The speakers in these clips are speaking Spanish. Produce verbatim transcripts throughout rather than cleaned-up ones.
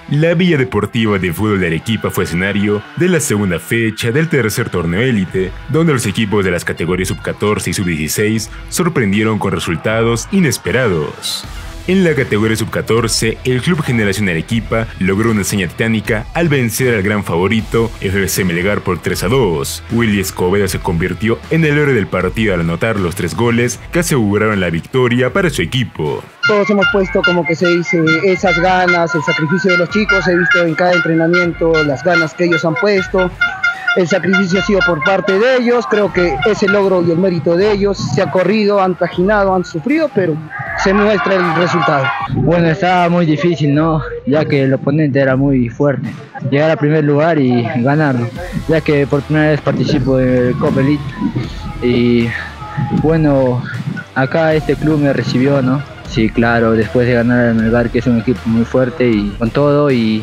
La Villa Deportiva de Fútbol de Arequipa fue escenario de la segunda fecha del tercer torneo élite, donde los equipos de las categorías sub catorce y sub dieciséis sorprendieron con resultados inesperados. En la categoría sub catorce, el Club Generación Arequipa logró una hazaña titánica al vencer al gran favorito F C Melgar por tres a dos. Willy Escobedo se convirtió en el héroe del partido al anotar los tres goles que aseguraron la victoria para su equipo. Todos hemos puesto, como que se dice, esas ganas, el sacrificio de los chicos. He visto en cada entrenamiento las ganas que ellos han puesto. El sacrificio ha sido por parte de ellos. Creo que es el logro y el mérito de ellos. Se ha corrido, han trajinado, han sufrido, pero se muestra el resultado. Bueno, estaba muy difícil, ¿no? Ya que el oponente era muy fuerte. Llegar al primer lugar y ganarlo, ya que por primera vez participo del Copa Elite. Y bueno, acá este club me recibió, ¿no? Sí, claro, después de ganar al Melgar, que es un equipo muy fuerte y con todo, y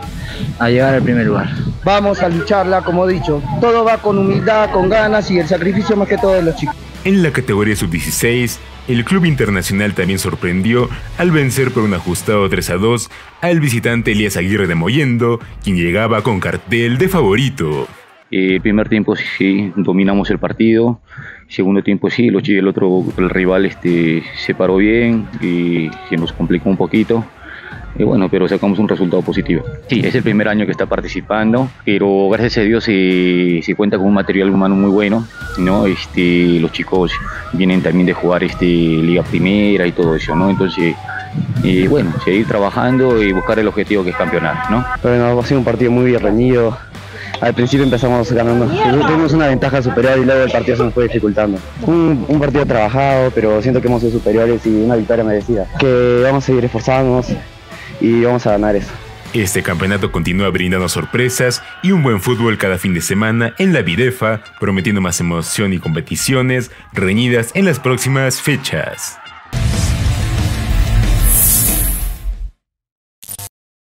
a llegar al primer lugar. Vamos a lucharla, como he dicho. Todo va con humildad, con ganas y el sacrificio más que todo de los chicos. En la categoría sub dieciséis, el Club Internacional también sorprendió al vencer por un ajustado tres a dos al visitante Elías Aguirre de Mollendo, quien llegaba con cartel de favorito. El primer tiempo sí, dominamos el partido. Segundo tiempo sí, el otro el rival este, se paró bien y se nos complicó un poquito. Y bueno, pero sacamos un resultado positivo. Sí, es el primer año que está participando, pero gracias a Dios se, se cuenta con un material humano muy bueno, ¿no? Este, los chicos vienen también de jugar este, Liga Primera y todo eso, ¿no? Entonces, eh, bueno, seguir trabajando y buscar el objetivo que es campeonar, ¿no? Bueno, ha sido un partido muy bien reñido. Al principio empezamos ganando, tuvimos una ventaja superior y luego el partido se nos fue dificultando. Un, un partido trabajado, pero siento que hemos sido superiores y una victoria merecida. Que vamos a seguir esforzándonos y vamos a ganar eso. Este campeonato continúa brindando sorpresas y un buen fútbol cada fin de semana en la Videfa, prometiendo más emoción y competiciones reñidas en las próximas fechas.